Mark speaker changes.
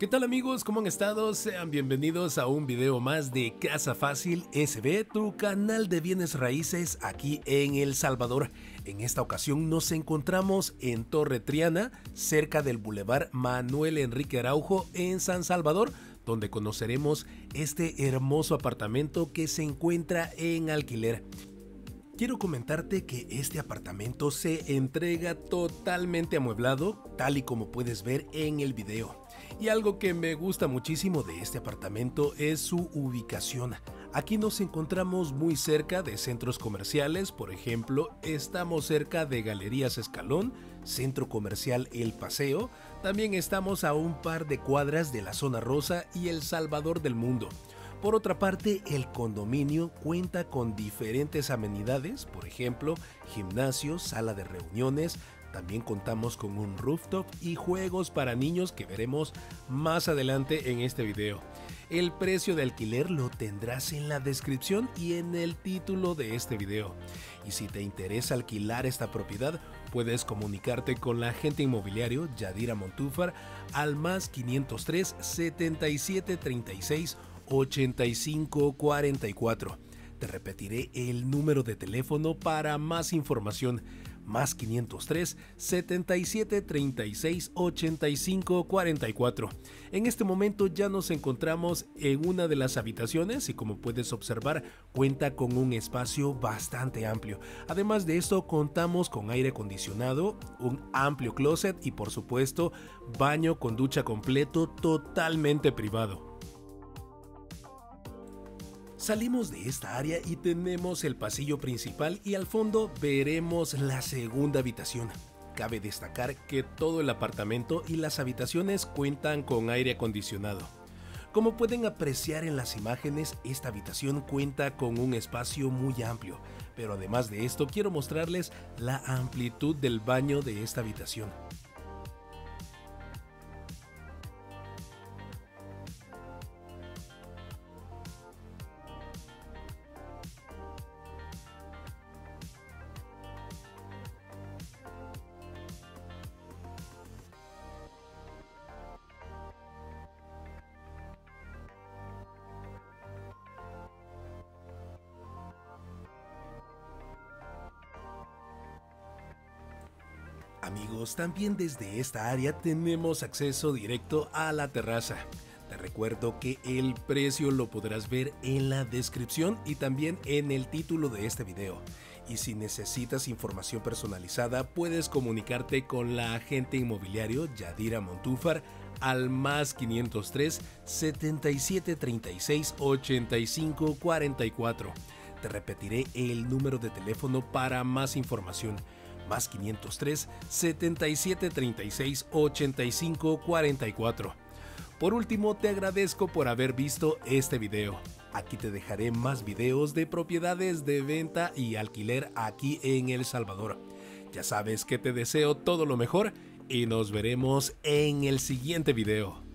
Speaker 1: ¿Qué tal amigos? ¿Cómo han estado? Sean bienvenidos a un video más de Casa Fácil SB, tu canal de bienes raíces aquí en El Salvador. En esta ocasión nos encontramos en Torre Triana, cerca del Boulevard Manuel Enrique Araujo en San Salvador, donde conoceremos este hermoso apartamento que se encuentra en alquiler. Quiero comentarte que este apartamento se entrega totalmente amueblado, tal y como puedes ver en el video. Y algo que me gusta muchísimo de este apartamento es su ubicación. Aquí nos encontramos muy cerca de centros comerciales, por ejemplo, estamos cerca de Galerías Escalón, Centro Comercial El Paseo, también estamos a un par de cuadras de la Zona Rosa y El Salvador del Mundo. Por otra parte, el condominio cuenta con diferentes amenidades, por ejemplo, gimnasio, sala de reuniones, también contamos con un rooftop y juegos para niños que veremos más adelante en este video. El precio de alquiler lo tendrás en la descripción y en el título de este video. Y si te interesa alquilar esta propiedad, puedes comunicarte con la agente inmobiliario Yadira Montúfar al más 503 77 36 85 44. Te repetiré el número de teléfono para más información, más 503 77 36 85 44. En este momento ya nos encontramos en una de las habitaciones y como puedes observar cuenta con un espacio bastante amplio. Además de esto contamos con aire acondicionado, un amplio closet y por supuesto baño con ducha completo totalmente privado. Salimos de esta área y tenemos el pasillo principal y al fondo veremos la segunda habitación. Cabe destacar que todo el apartamento y las habitaciones cuentan con aire acondicionado. Como pueden apreciar en las imágenes, esta habitación cuenta con un espacio muy amplio, pero además de esto quiero mostrarles la amplitud del baño de esta habitación. Amigos, también desde esta área tenemos acceso directo a la terraza. Te recuerdo que el precio lo podrás ver en la descripción y también en el título de este video. Y si necesitas información personalizada, puedes comunicarte con la agente inmobiliario Yadira Montúfar al más 503 77 36 85 44. Te repetiré el número de teléfono para más información. Más 503 77 36 85 44. Por último, te agradezco por haber visto este video. Aquí te dejaré más videos de propiedades de venta y alquiler aquí en El Salvador. Ya sabes que te deseo todo lo mejor y nos veremos en el siguiente video.